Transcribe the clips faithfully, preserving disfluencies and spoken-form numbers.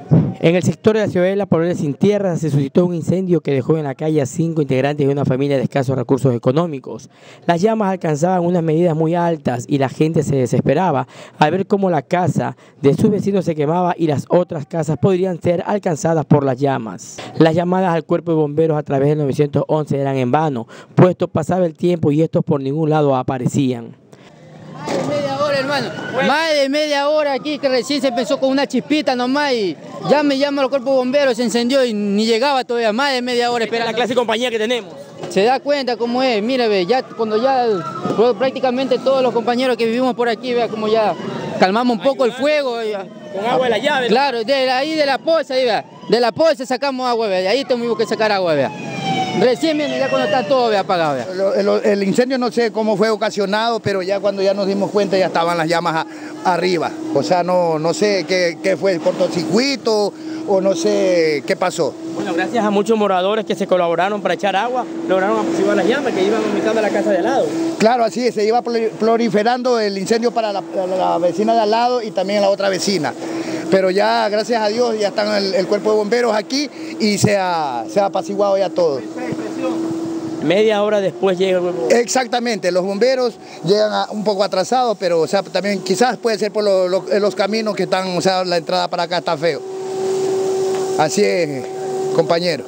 En el sector de la Ciudadela, Polonia Sin Tierra, se suscitó un incendio que dejó en la calle a cinco integrantes de una familia de escasos recursos económicos. Las llamas alcanzaban unas medidas muy altas y la gente se desesperaba al ver cómo la casa de sus vecinos se quemaba y las otras casas podrían ser alcanzadas por las llamas. Las llamadas al cuerpo de bomberos a través del nueve once eran en vano, puesto pasaba el tiempo y estos por ningún lado aparecían. Más de media hora, hermano. Más de media hora aquí, que recién se empezó con una chispita nomás y ya me llama al cuerpo de bomberos, se encendió y ni llegaba todavía. Más de media hora esperando. La clase de compañía que tenemos. Se da cuenta cómo es, mira, ve, ya cuando ya prácticamente todos los compañeros que vivimos por aquí, vea como ya calmamos un poco el fuego. Ya. Con agua de la llave. Claro, de ahí de la poza, ahí, vea, de la poza sacamos agua, vea, de ahí tuvimos que sacar agua, vea. Recién viene ya cuando está todo apagado. Vea. El, el, el incendio no sé cómo fue ocasionado, pero ya cuando ya nos dimos cuenta ya estaban las llamas a, arriba. O sea, no, no sé qué, qué fue, cortocircuito o no sé qué pasó. Bueno, gracias a muchos moradores que se colaboraron para echar agua, lograron apaciguar las llamas que iban aumentando a la casa de al lado. Claro, así es, se iba proliferando el incendio para la, la, la vecina de al lado y también la otra vecina. Pero ya, gracias a Dios, ya están el, el cuerpo de bomberos aquí y se ha, se ha apaciguado ya todo. Media hora después llega el cuerpo. Exactamente, los bomberos llegan a, un poco atrasados, pero o sea, también quizás puede ser por lo, lo, los caminos que están, o sea, la entrada para acá está feo. Así es, compañero.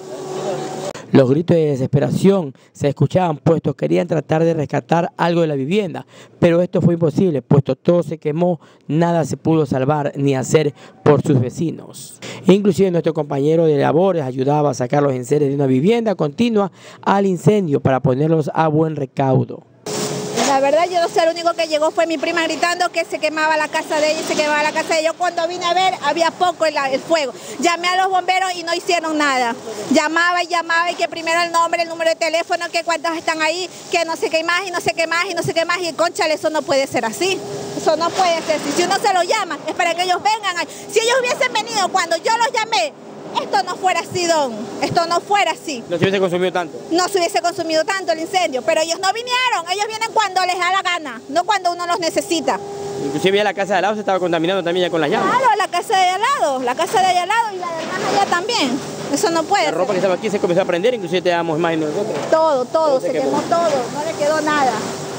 Los gritos de desesperación se escuchaban, puesto querían tratar de rescatar algo de la vivienda, pero esto fue imposible, puesto todo se quemó, nada se pudo salvar ni hacer por sus vecinos. Inclusive nuestro compañero de labores ayudaba a sacar los enseres de una vivienda continua al incendio para ponerlos a buen recaudo. La verdad yo no sé, lo único que llegó fue mi prima gritando que se quemaba la casa de ella y se quemaba la casa de ella. Yo cuando vine a ver había poco el, el fuego. Llamé a los bomberos y no hicieron nada. Llamaba y llamaba y que primero el nombre, el número de teléfono, que cuántos están ahí, que no sé qué más y no sé qué más y no sé qué más. Y cónchale, eso no puede ser así. Eso no puede ser así. Si uno se lo llama es para que ellos vengan. Si ellos hubiesen venido cuando yo los llamé, esto no fuera así, don. Esto no fuera así. No se hubiese consumido tanto. No se hubiese consumido tanto el incendio, pero ellos no vinieron. Ellos vienen cuando les da la gana, no cuando uno los necesita. Inclusive ya la casa de al lado se estaba contaminando también ya con las llamas. Claro, la casa de al lado, la casa de allá al lado y la de hermana allá también. Eso no puede La ropa ser. que estaba aquí se comenzó a prender, inclusive te damos imágenes nosotros. Todo, todo, Todo se, se quemó. quemó todo, no le quedó nada.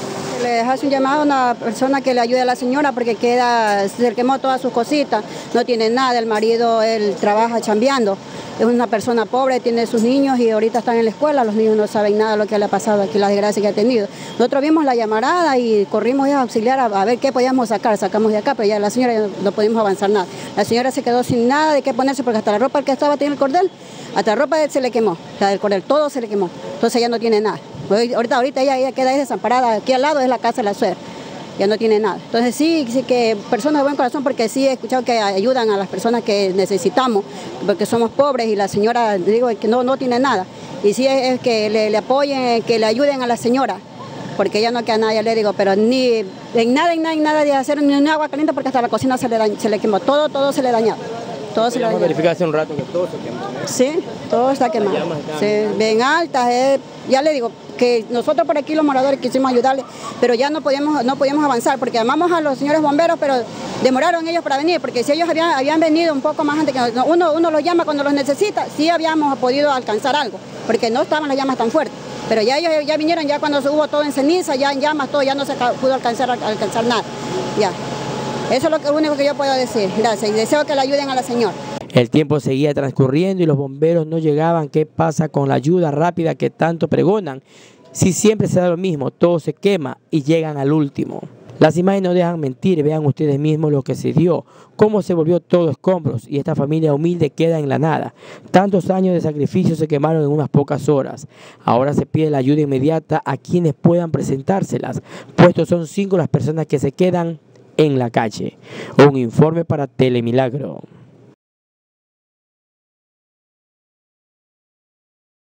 Le hace un llamado a una persona que le ayude a la señora porque queda, se le quemó todas sus cositas, no tiene nada, el marido, él trabaja chambeando, es una persona pobre, tiene sus niños y ahorita están en la escuela, los niños no saben nada de lo que le ha pasado aquí, la desgracia que ha tenido. Nosotros vimos la llamarada y corrimos a auxiliar a, a ver qué podíamos sacar, sacamos de acá, pero ya la señora ya no, no pudimos avanzar nada. La señora se quedó sin nada de qué ponerse porque hasta la ropa que estaba tiene el cordel, hasta la ropa de él se le quemó, la del cordel, todo se le quemó, entonces ya no tiene nada. Ahorita, ahorita ella, ella queda ahí desamparada, aquí al lado es la casa de la suegra, ya no tiene nada. Entonces sí, sí que personas de buen corazón, porque sí he escuchado que ayudan a las personas que necesitamos, porque somos pobres y la señora, digo, que no, no tiene nada. Y sí es, es que le, le apoyen, que le ayuden a la señora, porque ella no queda nada, ya le digo, pero ni en nada, en nada, en nada de hacer ni un agua caliente, porque hasta la cocina se le, dañó, se le quemó, todo, todo se le dañó. Todo se le dañó. Verificar hace un rato que todo se quemó. Sí, todo está quemado. Sí, bien altas, eh, ya le digo que nosotros por aquí los moradores quisimos ayudarle, pero ya no podíamos, no podíamos avanzar porque llamamos a los señores bomberos, pero demoraron ellos para venir, porque si ellos habían, habían venido un poco más antes que uno, uno los llama cuando los necesita, sí habíamos podido alcanzar algo, porque no estaban las llamas tan fuertes, pero ya ellos ya vinieron, ya cuando hubo todo en ceniza, ya en llamas, todo, ya no se pudo alcanzar, alcanzar nada, ya. Eso es lo único que yo puedo decir, gracias, y deseo que le ayuden a la señora. El tiempo seguía transcurriendo y los bomberos no llegaban. ¿Qué pasa con la ayuda rápida que tanto pregonan? Si siempre se da lo mismo, todo se quema y llegan al último. Las imágenes no dejan mentir, vean ustedes mismos lo que se dio, cómo se volvió todo escombros y esta familia humilde queda en la nada. Tantos años de sacrificio se quemaron en unas pocas horas. Ahora se pide la ayuda inmediata a quienes puedan presentárselas, puesto son cinco las personas que se quedan en la calle. Un informe para Telemilagro.